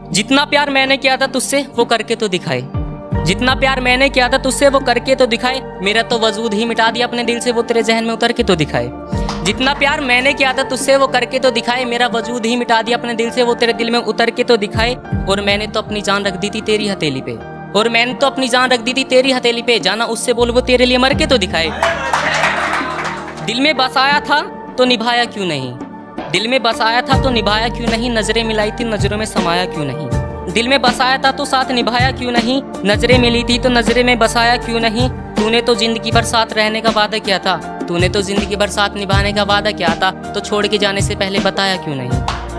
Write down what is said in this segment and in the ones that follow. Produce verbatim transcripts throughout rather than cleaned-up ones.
जितना प्यार मैंने किया था तुझसे वो करके तो दिखाए, जितना प्यार मैंने किया था तुझसे वो करके तो दिखाए, मेरा तो वजूद ही मिटा दिया अपने दिल से वो तेरे जहन में उतर के तो दिखाए। जितना प्यार मैंने किया था तुझसे वो करके तो दिखाए, मेरा वजूद ही मिटा दिया अपने दिल से वो तेरे दिल में उतर के तो दिखाए। और मैंने तो अपनी जान रख दी थी तेरी हथेली पे, और मैंने तो अपनी जान रख दी थी तेरी हथेली पे, जाना उससे बोल वो तेरे लिए मर के तो दिखाए। दिल में बसाया था तो निभाया क्यों नहीं, दिल में बसाया था तो निभाया क्यों नहीं, नजरें मिलाई थी नजरों में समाया क्यों नहीं। दिल में बसाया था तो साथ निभाया क्यों नहीं, नजरें मिली थी तो नजरें में बसाया क्यों नहीं। तूने तो जिंदगी भर साथ रहने का वादा किया था, तूने तो जिंदगी भर साथ निभाने का वादा किया था, तो छोड़ के जाने से पहले बताया क्यों नहीं।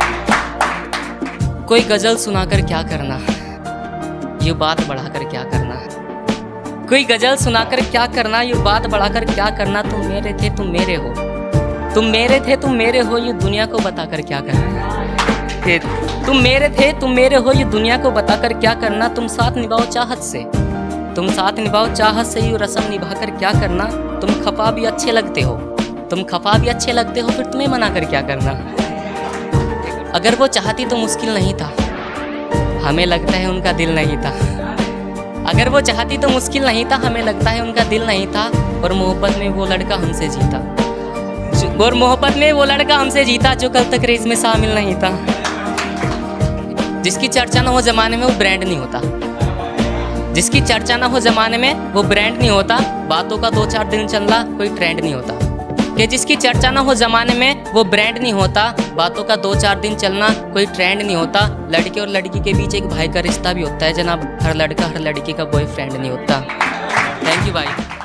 कोई गजल सुनाकर क्या करना, ये बात बढ़ाकर क्या करना, कोई गजल सुनाकर क्या करना, ये बात बढ़ाकर क्या करना। तुम मेरे थे तुम मेरे हो, तुम मेरे थे तुम मेरे हो, ये दुनिया को बताकर क्या करना। तुम मेरे थे तुम मेरे हो, ये दुनिया को बताकर क्या करना। तुम साथ निभाओ चाहत से, तुम साथ निभाओ चाहत से, ये रस्म निभाकर क्या करना। तुम खफा भी अच्छे लगते हो, तुम खफा भी अच्छे लगते हो, फिर तुम्हें मना कर क्या करना। अगर वो चाहती तो मुश्किल नहीं था, हमें लगता है उनका दिल नहीं था। अगर वो चाहती तो मुश्किल नहीं था, हमें लगता है उनका दिल नहीं था। और मोहब्बत में वो लड़का हमसे जीता, और मोहब्बत में वो लड़का हमसे जीता जो कल तक रेस में शामिल नहीं था। जिसकी चर्चा ना हो जमाने में वो ब्रांड नहीं होता, जिसकी चर्चा ना हो जमाने में वो ब्रांड नहीं होता। बातों का दो चार दिन चलना कोई ट्रेंड नहीं होता, कि जिसकी चर्चा ना हो जमाने में वो ब्रांड नहीं होता। बातों का दो चार दिन चलना कोई ट्रेंड नहीं होता। लड़के और लड़की के बीच एक भाई का रिश्ता भी होता है जनाब, हर लड़का हर लड़की का बॉयफ्रेंड नहीं होता। थैंक यू भाई।